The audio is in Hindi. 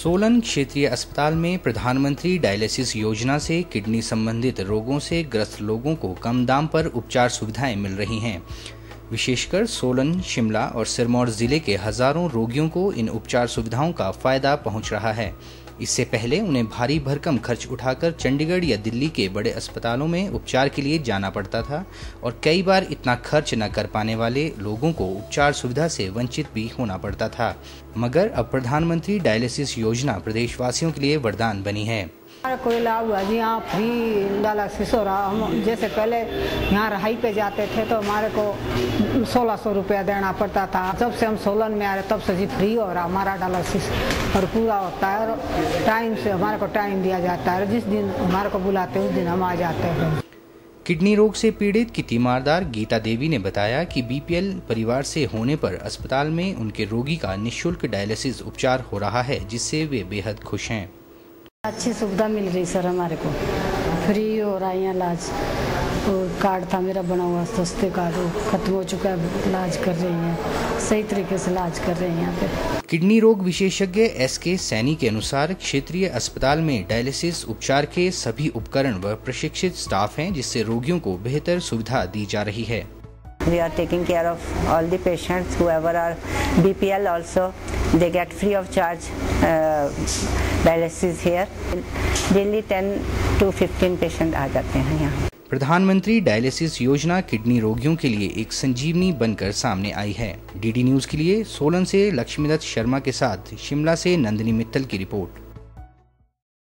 सोलन क्षेत्रीय अस्पताल में प्रधानमंत्री डायलिसिस योजना से किडनी संबंधित रोगों से ग्रस्त लोगों को कम दाम पर उपचार सुविधाएं मिल रही हैं। विशेषकर सोलन, शिमला और सिरमौर जिले के हजारों रोगियों को इन उपचार सुविधाओं का फायदा पहुंच रहा है। इससे पहले उन्हें भारी भरकम खर्च उठाकर चंडीगढ़ या दिल्ली के बड़े अस्पतालों में उपचार के लिए जाना पड़ता था और कई बार इतना खर्च न कर पाने वाले लोगों को उपचार सुविधा से वंचित भी होना पड़ता था। मगर अब प्रधानमंत्री डायलिसिस योजना प्रदेशवासियों के लिए वरदान बनी है। कोई लाभ हुआ जी, यहाँ फ्री डायलिसिस हो रहा। हम जैसे पहले यहाँ रहाई पे जाते थे तो हमारे को 1600 रुपया देना पड़ता था। जब से हम सोलन में आ रहे तब से जी फ्री हो रहा हमारा डायलिसिस और पूरा होता है और टाइम से हमारे को टाइम दिया जाता है। जिस दिन हमारे को बुलाते हैं उस दिन हम आ जाते हैं। किडनी रोग से पीड़ित की तीमारदार गीता देवी ने बताया कि बीपीएल परिवार से होने पर अस्पताल में उनके रोगी का निःशुल्क डायलिसिस उपचार हो रहा है, जिससे वे बेहद खुश हैं। अच्छी सुविधा मिल रही सर, हमारे को फ्री हो रहा है इलाज। और कार्ड था मेरा बना हुआ, सस्ते कार्ड खत्म हो चुका है, इलाज कर रही हैं, सही तरीके से इलाज कर रहे हैं यहाँ पे। किडनी रोग विशेषज्ञ एसके सैनी के अनुसार क्षेत्रीय अस्पताल में डायलिसिस उपचार के सभी उपकरण व प्रशिक्षित स्टाफ हैं, जिससे रोगियों को बेहतर सुविधा दी जा रही है। We are taking care of all the patients, whoever are BPL also, they get free of charge dialysis here. Daily 10 to 15 patient आ जाते हैं यहाँ। प्रधानमंत्री डायलिसिस योजना किडनी रोगियों के लिए एक संजीवनी बनकर सामने आई है। डीडी न्यूज के लिए सोलन से लक्ष्मीदत्त शर्मा के साथ शिमला से नंदिनी मित्तल की रिपोर्ट।